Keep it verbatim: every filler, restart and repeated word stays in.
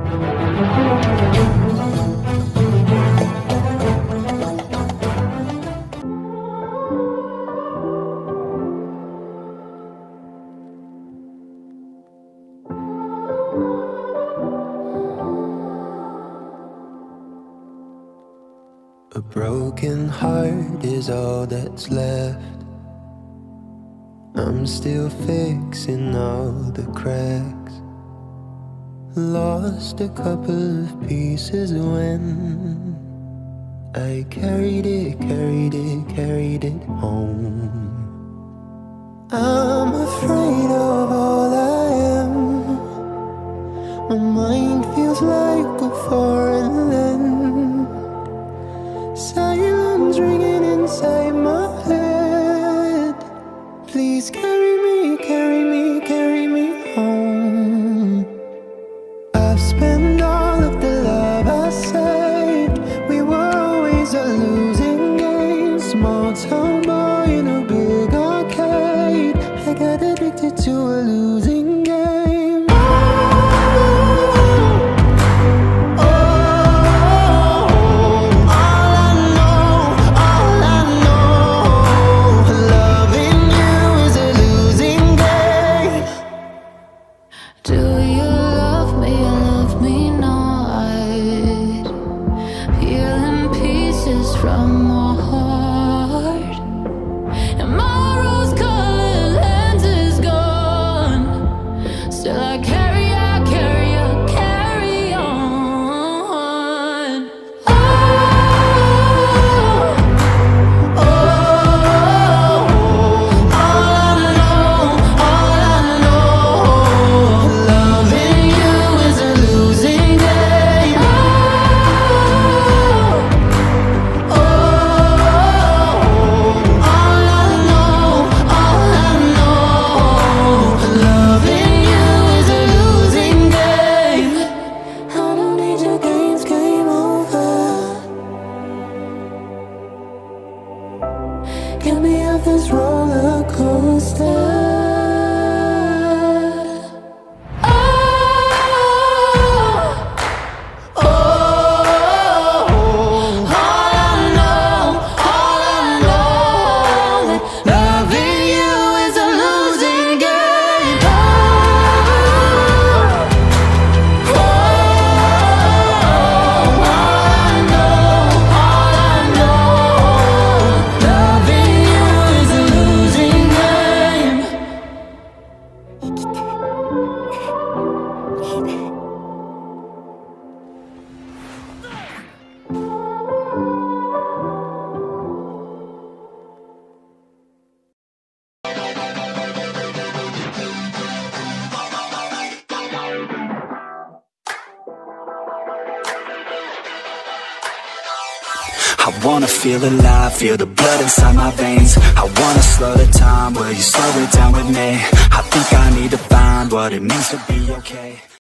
A broken heart is all that's left. I'm still fixing all the cracks. Lost a couple of pieces when I carried it, carried it, carried it home. I'm afraid of all I am. My mind feels like a foreign land. Silence ringing inside my head. Please carry me, carry me, carry me home. I've spent all of the love I saved. We were always a losing game. Small town boy in a big arcade. I got addicted to a losing game. Get me off this roller coaster. I wanna feel alive, feel the blood inside my veins. I wanna slow the time, will you slow it down with me? I think I need to find what it means to be okay.